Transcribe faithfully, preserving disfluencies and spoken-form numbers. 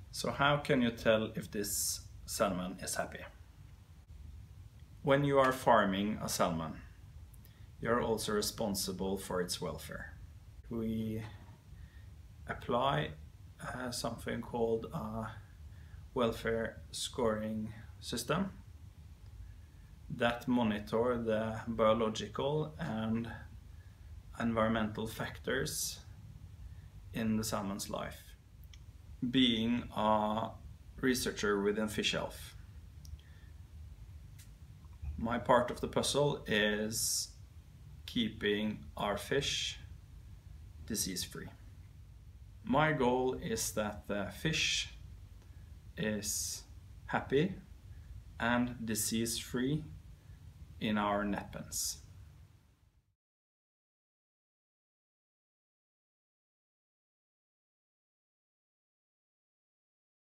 So how can you tell if this salmon is happy? When you are farming a salmon, you are also responsible for its welfare. We apply uh, something called a welfare scoring system that monitor the biological and environmental factors in the salmon's life. Being a researcher within Fish Health, my part of the puzzle is keeping our fish disease-free. My goal is that the fish is happy and disease-free in our net pens.